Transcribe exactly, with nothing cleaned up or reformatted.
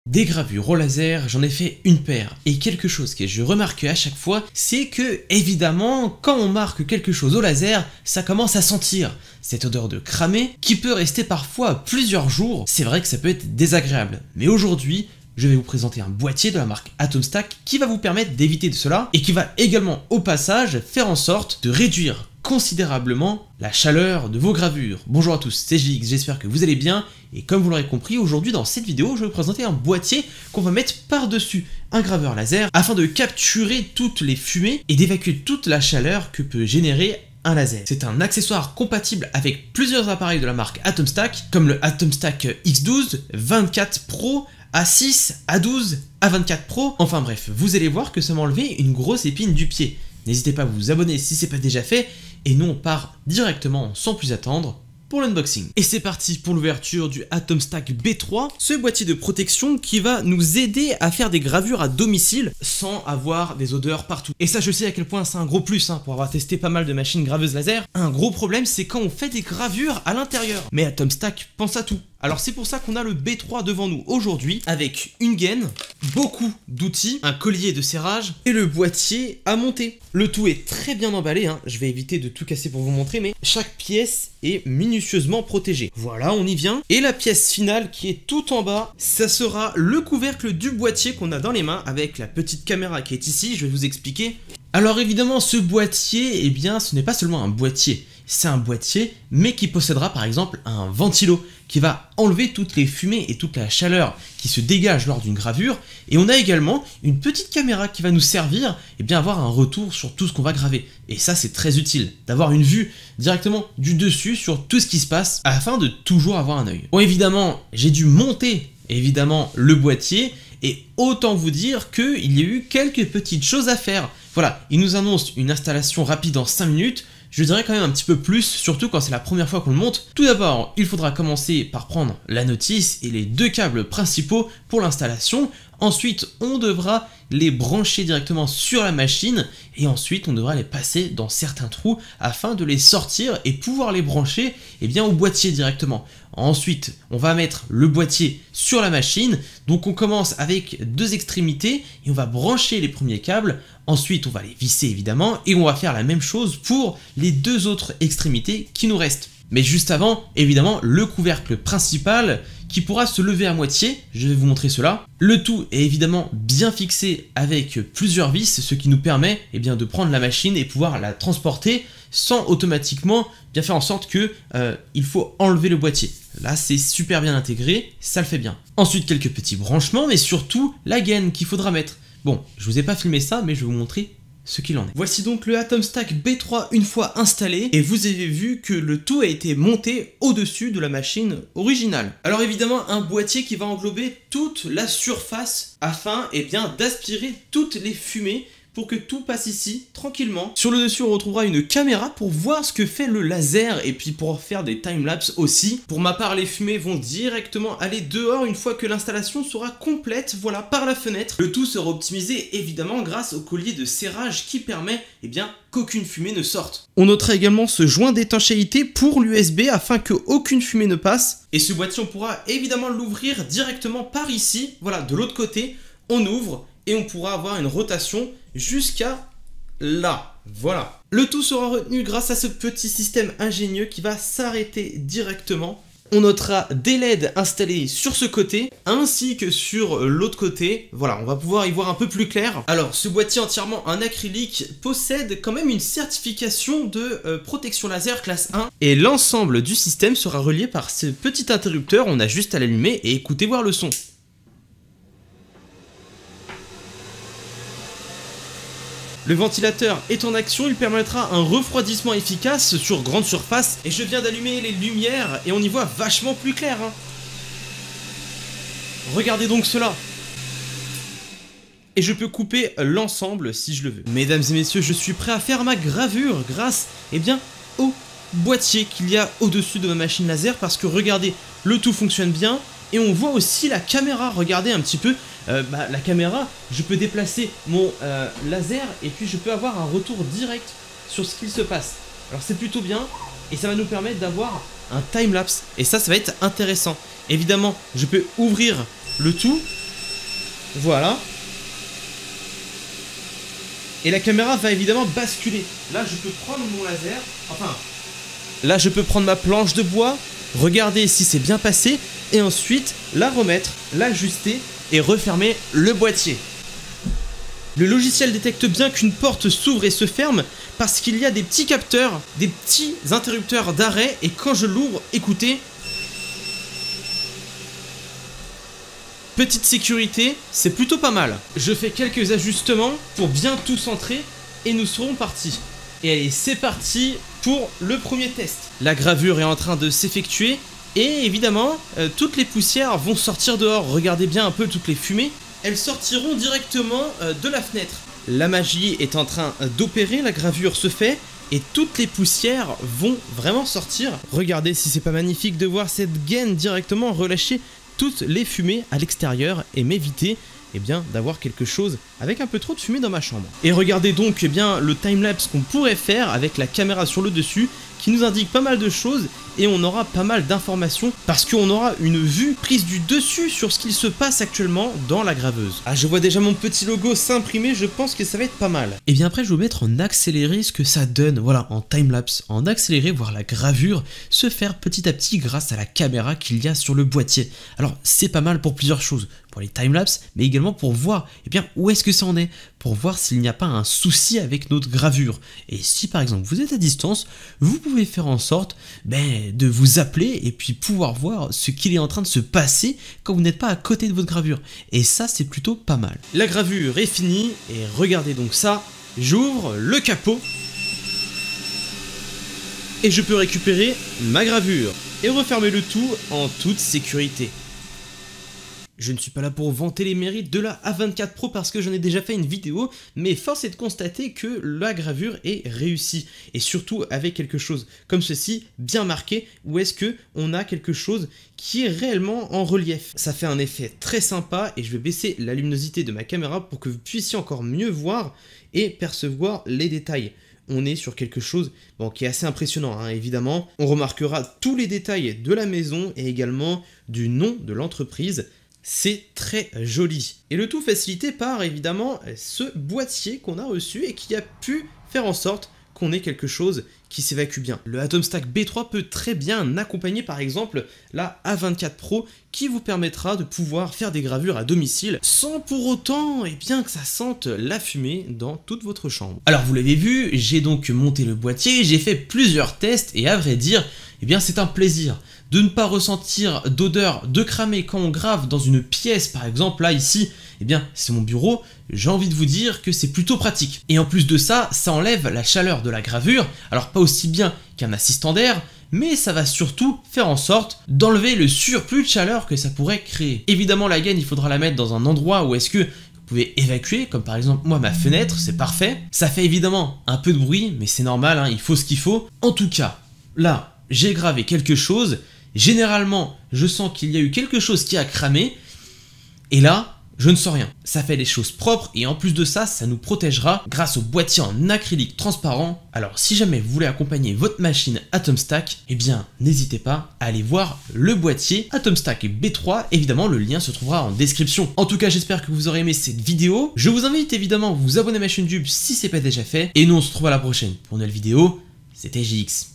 Des gravures au laser, j'en ai fait une paire. Et quelque chose que je remarque à chaque fois, c'est que, évidemment, quand on marque quelque chose au laser, ça commence à sentir cette odeur de cramé qui peut rester parfois plusieurs jours. C'est vrai que ça peut être désagréable. Mais aujourd'hui, je vais vous présenter un boîtier de la marque Atomstack qui va vous permettre d'éviter de cela et qui va également, au passage, faire en sorte de réduire considérablement la chaleur de vos gravures. Bonjour à tous, c'est J X, j'espère que vous allez bien, et comme vous l'aurez compris, aujourd'hui dans cette vidéo, je vais vous présenter un boîtier qu'on va mettre par-dessus un graveur laser afin de capturer toutes les fumées et d'évacuer toute la chaleur que peut générer un laser. C'est un accessoire compatible avec plusieurs appareils de la marque Atomstack, comme le Atomstack X douze, vingt-quatre Pro, A six, A douze, A vingt-quatre Pro, enfin bref, vous allez voir que ça m'a enlevé une grosse épine du pied. N'hésitez pas à vous abonner si c'est pas déjà fait, et nous on part directement sans plus attendre pour l'unboxing. Et c'est parti pour l'ouverture du Atomstack B trois, ce boîtier de protection qui va nous aider à faire des gravures à domicile sans avoir des odeurs partout. Et ça je sais à quel point c'est un gros plus, hein, pour avoir testé pas mal de machines graveuses laser. Un gros problème c'est quand on fait des gravures à l'intérieur. Mais Atomstack pense à tout. Alors c'est pour ça qu'on a le B trois devant nous aujourd'hui, avec une gaine, beaucoup d'outils, un collier de serrage et le boîtier à monter. Le tout est très bien emballé, hein. Je vais éviter de tout casser pour vous montrer, mais chaque pièce est minutieusement protégée. Voilà, on y vient. Et la pièce finale qui est tout en bas, ça sera le couvercle du boîtier qu'on a dans les mains avec la petite caméra qui est ici, je vais vous expliquer. Alors évidemment, ce boîtier, eh bien, ce n'est pas seulement un boîtier. C'est un boîtier, mais qui possédera par exemple un ventilo qui va enlever toutes les fumées et toute la chaleur qui se dégage lors d'une gravure. Et on a également une petite caméra qui va nous servir et bien avoir un retour sur tout ce qu'on va graver. Et ça c'est très utile, d'avoir une vue directement du dessus sur tout ce qui se passe afin de toujours avoir un œil. Bon évidemment, j'ai dû monter évidemment le boîtier et autant vous dire qu'il y a eu quelques petites choses à faire. Voilà, il nous annonce une installation rapide en cinq minutes. Je dirais quand même un petit peu plus, surtout quand c'est la première fois qu'on le monte. Tout d'abord, il faudra commencer par prendre la notice et les deux câbles principaux pour l'installation. Ensuite, on devra les brancher directement sur la machine et ensuite on devra les passer dans certains trous afin de les sortir et pouvoir les brancher eh bien, au boîtier directement. Ensuite, on va mettre le boîtier sur la machine. Donc on commence avec deux extrémités et on va brancher les premiers câbles. Ensuite, on va les visser évidemment et on va faire la même chose pour les deux autres extrémités qui nous restent. Mais juste avant, évidemment, le couvercle principal qui pourra se lever à moitié, je vais vous montrer cela. Le tout est évidemment bien fixé avec plusieurs vis, ce qui nous permet eh bien, de prendre la machine et pouvoir la transporter sans automatiquement bien faire en sorte que euh, il faut enlever le boîtier. Là, c'est super bien intégré, ça le fait bien. Ensuite, quelques petits branchements, mais surtout la gaine qu'il faudra mettre. Bon, je vous ai pas filmé ça, mais je vais vous montrer ce qu'il en est. Voici donc le Atomstack B trois une fois installé, et vous avez vu que le tout a été monté au-dessus de la machine originale. Alors évidemment, un boîtier qui va englober toute la surface afin eh bien, d'aspirer toutes les fumées pour que tout passe ici tranquillement. Sur le dessus on retrouvera une caméra pour voir ce que fait le laser et puis pour faire des timelapses aussi. Pour ma part les fumées vont directement aller dehors une fois que l'installation sera complète, voilà, par la fenêtre. Le tout sera optimisé évidemment grâce au collier de serrage qui permet eh bien qu'aucune fumée ne sorte. On notera également ce joint d'étanchéité pour l'U S B afin qu'aucune fumée ne passe. Et ce boîtier on pourra évidemment l'ouvrir directement par ici, voilà, de l'autre côté, on ouvre et on pourra avoir une rotation jusqu'à là, voilà. Le tout sera retenu grâce à ce petit système ingénieux qui va s'arrêter directement. On notera des L E D installés sur ce côté, ainsi que sur l'autre côté. Voilà, on va pouvoir y voir un peu plus clair. Alors, ce boîtier entièrement en acrylique possède quand même une certification de euh, protection laser classe un. Et l'ensemble du système sera relié par ce petit interrupteur, on a juste à l'allumer et écouter voir le son. Le ventilateur est en action, il permettra un refroidissement efficace sur grande surface. Et je viens d'allumer les lumières et on y voit vachement plus clair. Hein. Regardez donc cela. Et je peux couper l'ensemble si je le veux. Mesdames et messieurs, je suis prêt à faire ma gravure grâce eh bien, au boîtier qu'il y a au-dessus de ma machine laser. Parce que regardez, le tout fonctionne bien. Et on voit aussi la caméra, regardez un petit peu, euh, bah, la caméra, je peux déplacer mon euh, laser et puis je peux avoir un retour direct sur ce qu'il se passe. Alors c'est plutôt bien et ça va nous permettre d'avoir un timelapse et ça, ça va être intéressant. Évidemment, je peux ouvrir le tout Voilà. Et la caméra va évidemment basculer. Là, je peux prendre mon laser. Enfin, là, je peux prendre ma planche de bois, regarder si c'est bien passé, et ensuite la remettre, l'ajuster et refermer le boîtier. Le logiciel détecte bien qu'une porte s'ouvre et se ferme parce qu'il y a des petits capteurs, des petits interrupteurs d'arrêt, et quand je l'ouvre, écoutez, petite sécurité, c'est plutôt pas mal. Je fais quelques ajustements pour bien tout centrer et nous serons partis. Et allez, c'est parti pour le premier test. La gravure est en train de s'effectuer et évidemment, euh, toutes les poussières vont sortir dehors. Regardez bien un peu toutes les fumées. Elles sortiront directement euh, de la fenêtre. La magie est en train d'opérer, la gravure se fait et toutes les poussières vont vraiment sortir. Regardez si c'est pas magnifique de voir cette gaine directement relâcher toutes les fumées à l'extérieur et m'éviter eh bien d'avoir quelque chose avec un peu trop de fumée dans ma chambre. Et regardez donc eh bien le timelapse qu'on pourrait faire avec la caméra sur le dessus qui nous indique pas mal de choses et on aura pas mal d'informations parce qu'on aura une vue prise du dessus sur ce qu'il se passe actuellement dans la graveuse. Ah, je vois déjà mon petit logo s'imprimer, je pense que ça va être pas mal. Et bien après je vais vous mettre en accéléré ce que ça donne, voilà, en timelapse, en accéléré, voir la gravure se faire petit à petit grâce à la caméra qu'il y a sur le boîtier. Alors c'est pas mal pour plusieurs choses, pour les timelapse, mais également pour voir eh bien, où est-ce que ça en est, pour voir s'il n'y a pas un souci avec notre gravure. Et si par exemple vous êtes à distance, vous pouvez faire en sorte ben, de vous appeler et puis pouvoir voir ce qu'il est en train de se passer quand vous n'êtes pas à côté de votre gravure. Et ça c'est plutôt pas mal. La gravure est finie et regardez donc ça, j'ouvre le capot et je peux récupérer ma gravure et refermer le tout en toute sécurité. Je ne suis pas là pour vanter les mérites de la A vingt-quatre Pro parce que j'en ai déjà fait une vidéo, mais force est de constater que la gravure est réussie. Et surtout avec quelque chose comme ceci, bien marqué, où est-ce que on a quelque chose qui est réellement en relief. Ça fait un effet très sympa et je vais baisser la luminosité de ma caméra pour que vous puissiez encore mieux voir et percevoir les détails. On est sur quelque chose bon, qui est assez impressionnant, hein, évidemment. On remarquera tous les détails de la maison et également du nom de l'entreprise. C'est très joli. Et le tout facilité par évidemment ce boîtier qu'on a reçu et qui a pu faire en sorte qu'on ait quelque chose qui s'évacue bien. Le Atomstack B trois peut très bien accompagner par exemple la A vingt-quatre Pro qui vous permettra de pouvoir faire des gravures à domicile sans pour autant eh bien, que ça sente la fumée dans toute votre chambre. Alors vous l'avez vu, j'ai donc monté le boîtier, j'ai fait plusieurs tests et à vrai dire, eh bien c'est un plaisir de ne pas ressentir d'odeur de cramé quand on grave dans une pièce par exemple. Là ici, eh bien c'est mon bureau, j'ai envie de vous dire que c'est plutôt pratique. Et en plus de ça, ça enlève la chaleur de la gravure, alors pas aussi bien qu'un assistant d'air, mais ça va surtout faire en sorte d'enlever le surplus de chaleur que ça pourrait créer. Évidemment la gaine, il faudra la mettre dans un endroit où est-ce que vous pouvez évacuer, comme par exemple moi ma fenêtre, c'est parfait. Ça fait évidemment un peu de bruit, mais c'est normal, hein, il faut ce qu'il faut. En tout cas, là, j'ai gravé quelque chose. Généralement, je sens qu'il y a eu quelque chose qui a cramé, et là, je ne sens rien. Ça fait des choses propres, et en plus de ça, ça nous protégera grâce au boîtier en acrylique transparent. Alors, si jamais vous voulez accompagner votre machine Atomstack, eh bien, n'hésitez pas à aller voir le boîtier Atomstack B trois. Évidemment, le lien se trouvera en description. En tout cas, j'espère que vous aurez aimé cette vidéo. Je vous invite évidemment à vous abonner à ma chaîne YouTube si ce n'est pas déjà fait, et nous, on se retrouve à la prochaine pour une nouvelle vidéo. C'était J X.